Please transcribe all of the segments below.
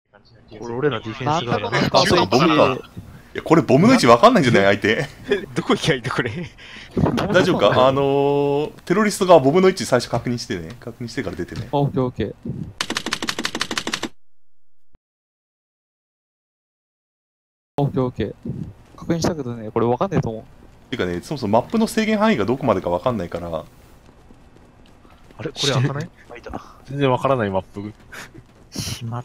これ俺らディフェンスがやあ、そうボムか。いや、これボムの位置わかんないんじゃない相手。 どこ行きゃいいんだこれ。 大丈夫かテロリストがボムの位置最初確認してね。確認してから出てね。 オッケーオッケー。オッケーオッケー。確認したけどね、これわかんねえと思う。 てかね、そもそもマップの制限範囲がどこまでかわかんないから。 あれこれ開かない？あ、いた。全然わからないマップ。 しまった、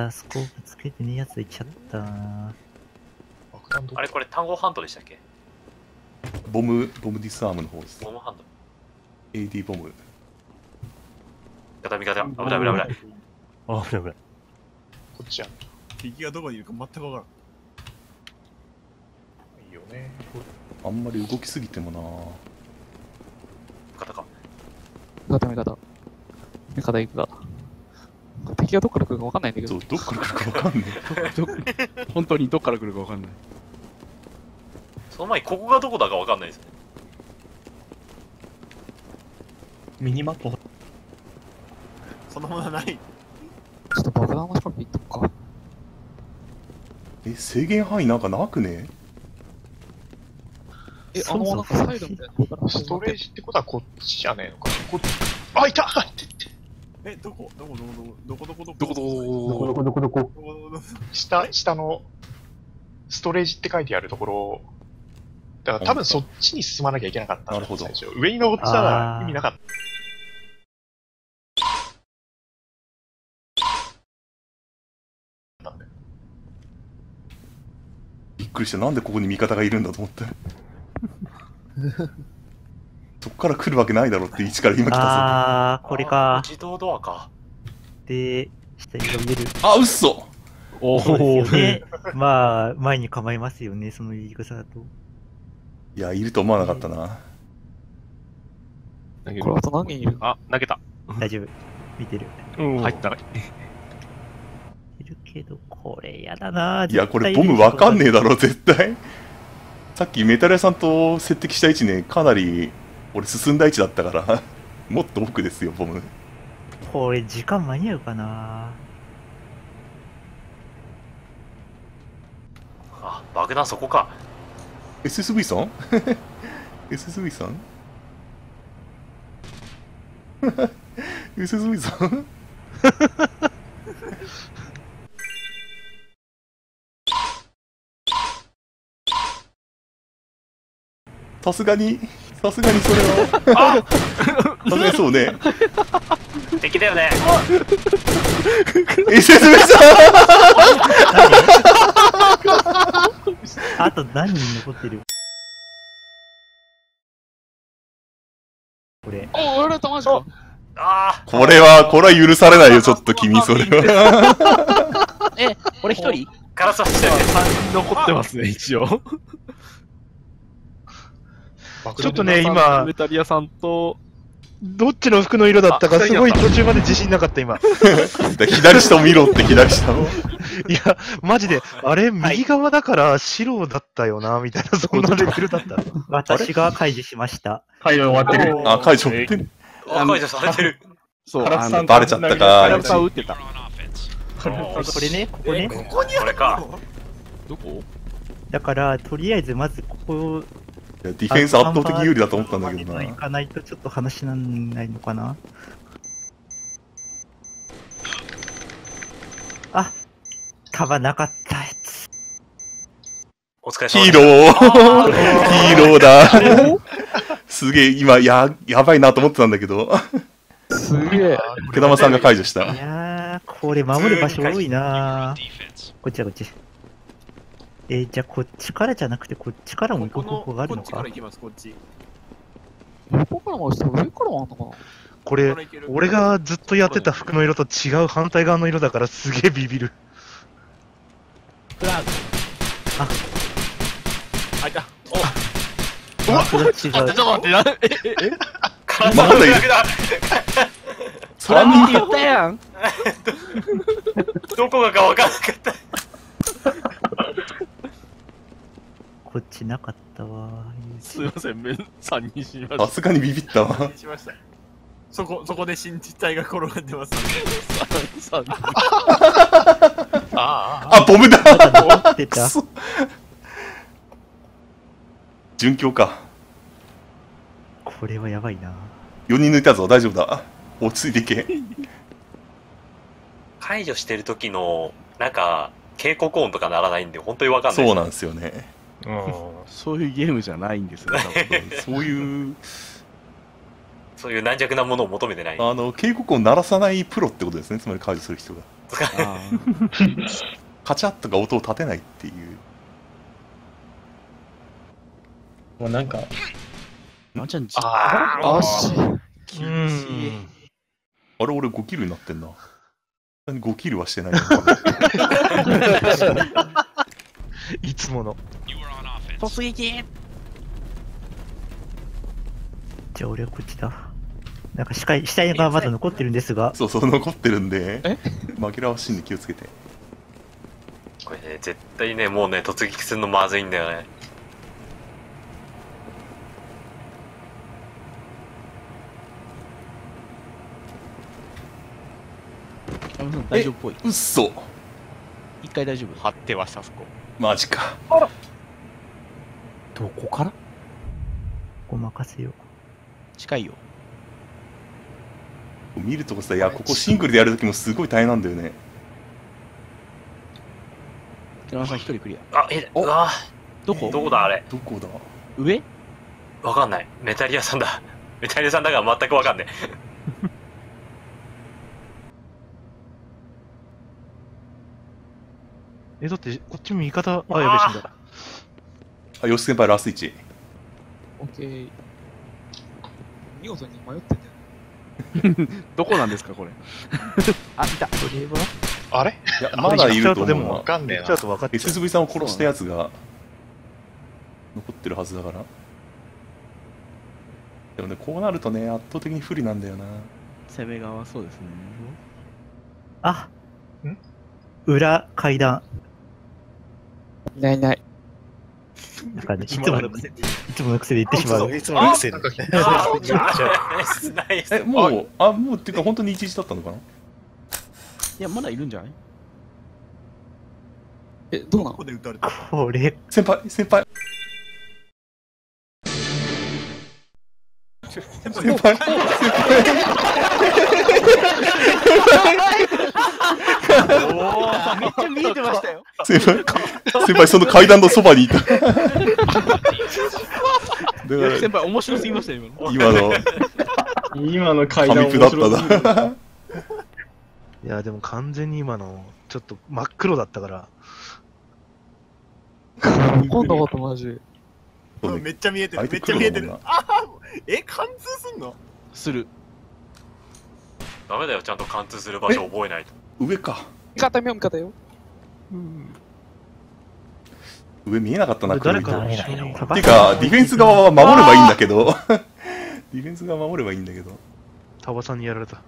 スコープつけてねえやついっちゃったな。 あれこれ単語ハンドでしたっけ？ ボムディスアームの方です。 ボムハンド。 AD ボム。 味方味方。危ない危ない危ない。 あ、危ない危ない。 こっちや。敵がどこにいるか全くわからん。いいよね。 あんまり動きすぎてもな。 味方か。 味方味方。味方行くか。敵がどっから来るかわかんないんだけど。 そう、どっから来るかわかんない。 本当にどっから来るかわかんない。 その前にここがどこだかわかんないですね。 ミニマップそんなものはない。 ちょっと爆弾の近く行っとくか。 制限範囲なんかなくね？ なんかサイドみたいなとこからストレージってことはこっちじゃねえのか。あ、いた！どこ下のストレージって書いてあるところ、だから多分そっちに進まなきゃいけなかったんだ。なるほど。上に登ってたら意味なかった。 びっくりした。なんでここに味方がいるんだと思って。そっから来るわけないだろって位置から今来たぞ。 あー、これか。 自動ドアか。 で、下に伸びる。 あ、うっそ。 おお、ね。まあ、前に構えますよね、その言い方だと。 いや、いると思わなかったな。 これあと何人いる？ あ、投げた。 大丈夫。見てる。 入ったら。 いるけど、これやだな。 いや、これボムわかんねえだろ、絶対。さっきメタル屋さんと接敵した位置ね、かなり俺進んだ位置だったからもっと奥ですよ、ボム。 これ時間間に合うかな。 あ、爆弾そこか。 SSV さんSSV さんSSV さんさすがにそれはさすがにそうね。 敵だよね。 SSV さんあと何人残ってる？これ。 お、俺とマジか。 これは許されないよ、ちょっと君、それは。 俺一人？ ガラスはしてる。 3人残ってますね、一応。 ちょっとね、今、 メタリアさんと、 どっちの服の色だったかすごい途中まで自信なかった、今。 左下を見ろって左下を。 いや、マジで、あれ、右側だから白だったよな、みたいな、そんなレベルだった。 私が解除しました。 解除終わってる。 あ、解除ってる。 解除されてる。 そう、 バレちゃったか。 ガラスは撃ってた。 これね、ここね。 ここにあるか。 どこ？ だから、とりあえずまずここ、 ディフェンス圧倒的有利だと思ったんだけどな。 行かないとちょっと話になんないのかな。あ、弾なかったやつ。 お疲れ様ヒーローヒーローだすげえ、今、やばいなと思ってたんだけど。 すげえ。 毛玉さんが解除した。 いやー、これ守る場所多いなー。こっちだ、こっち。じゃあこっちからじゃなくてこっちからも行く方法があるのか。 こっちから行きます、こっち。 横からも上からもあんのかな。 これ、俺がずっとやってた服の色と違う反対側の色だからすげえビビる。 あいた。 うわ、違う。 ちょっと待って、 ガラスはだけだ。 それ言ったやん。 どこがか分からなかった。 こっちなかったわ。 すいません、3人死にました。 さすがにビビったわ。 しました。そこで新実体が転がってます。 あボムだまだ残ってた。 くそ順境か。 これはやばいな。 4人抜いたぞ、大丈夫だ。落ち着いていけ。 解除してる時の、なんか、警告音とかならないんで、本当にわかんない。 そうなんですよね。 そういうゲームじゃないんですよ。 そういうそういう軟弱なものを求めてない。 警告を鳴らさないプロってことですね。つまり解除する人があカチャッとか音を立てないっていう。 もうなんか、 あ。ちゃん、 あし。 あれ、俺5キルになってんな。5キルはしてないのいつもの。 突撃。 じゃあ俺はこっちだ。なんか死体がまだ残ってるんですが。 そうそう、残ってるんで、紛らわしいんで気をつけて。 これね、絶対ね、もうね、突撃するのまずいんだよね。 大丈夫っぽい。 うっそ。 一回大丈夫。 張ってました、そこ。 マジか。 どこから？ ごまかせよ。 近いよ。 見るとこさ、いや、ここシングルでやるときもすごい大変なんだよね。 寺山さん一人クリア。 あ、うわどこ？ どこだあれ。 どこだ？ 上？ わかんない。メタリアさんだ。メタリアさんだから全くわかんない。 だってこっちも味方、やべえ、死んだ。 吉先輩ラス1。 オッケー。見事に迷ってんだよ。 どこなんですかこれ？あ、いた。 これはあれいや、まだいると思うな。 わかんねえな。 ちょっと分かっちゃう。 SSV さんを殺したやつが残ってるはずだから。でもね、こうなるとね、圧倒的に不利なんだよな。 攻め側そうですね。 あ、裏階段。 いないいない。 なんかね、いつもの癖で言ってしまう。 いつものくせに。 ナイスナイス。 もうっていうか本当に11だったのかな。 いや、まだいるんじゃない？ どうなの？ これ、 先輩先輩めっちゃ見えてましたよ。 先輩その階段のそばにいた。だから先輩面白すぎましたよ今の階段神プだったな。 いや、でも完全に今の、ちょっと真っ黒だったから。 今度ことマジ。 めっちゃ見えてる。めめっちゃ見えてる。 な。 貫通すんの？ する。 ダメだよ、ちゃんと貫通する場所覚えないと。 上か。 味方よ、味方よ。 上見えなかったな。 誰か黒い一緒に。 っていうか、ディフェンス側は守ればいいんだけど。ディフェンス側守ればいいんだけど。 タバさんにやられた。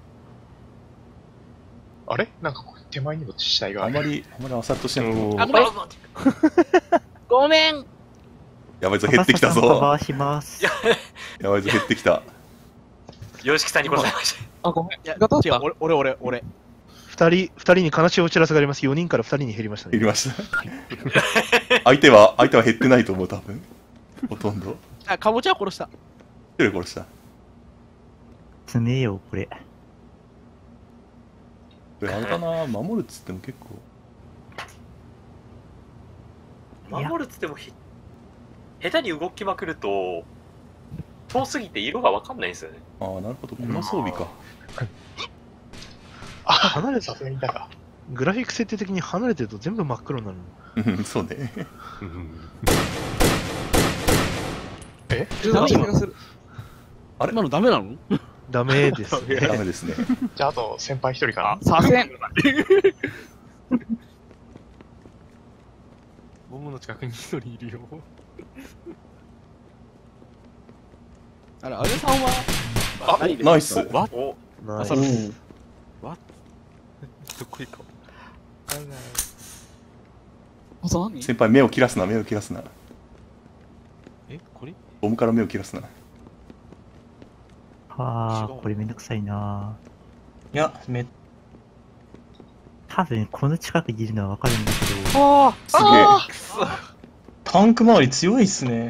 あれなんか手前にも死体がある。 あんまりアサルトしてない。 あ、ごめん。ごめん。 やばいぞ、減ってきたぞ。 カバーします。 やばいぞ、減ってきた。 洋式さんに殺されました。 あ、ごめん。 いや、 味方だった。 違う、俺。 二人に悲しいお知らせがあります。4人から2人に減りましたね。 減りました。相手は減ってないと思う、多分。ほとんど。 あ、かぼちゃ殺した。 一人殺した。 詰めよう、これ。 これあれだな、守るっつっても結構。 守るっつっても下手に動きまくると、遠すぎて色がわかんないんですよね。 ああ、なるほど、この装備か。 離れた。 さすがにいたか。 グラフィック設定的に離れてると全部真っ黒になるの。 うん、そうね。 ダメ気がする。 あれ今のダメなの？ ダメです。 ダメですね。 じゃあ、あと先輩一人か左遷。 ボムの近くに一人いるよ。 あれ、あげさんは。 あ、ナイス。 わおナイスあどこ行こう。 あと何？ 先輩、目を切らすな、目を切らすな。 これ？ ボムから目を切らすな。 はあ、これめんどくさいな。 いや、 多分この近くにいるのはわかるんだけど。 あすげえ。 タンク周り強いっすね。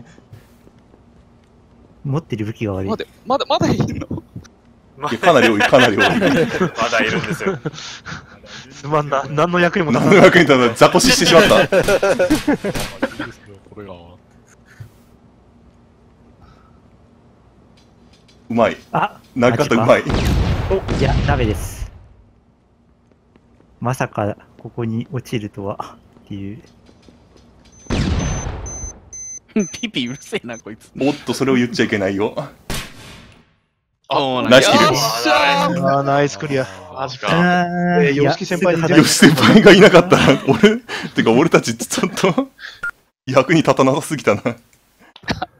持ってる武器が悪い。 まだいるの？ いやかなり多い、かなり多い。 まだいるんですよ。 すまんな。何の役にも立何たない。 の役に立たない、雑魚死してしまった。 これが。 うまい。 あ、 投げ方うまい。 いや、ダメです。まさか、ここに落ちるとは、っていう。 ピピうるせえな、こいつ。 おっと、それを言っちゃいけないよ。 あナイスキル。 あーナイスクリア。 マジか。 ヨシキ先輩によし先輩がいなかったら、てか俺たちちょっと、役に立たなさすぎたな。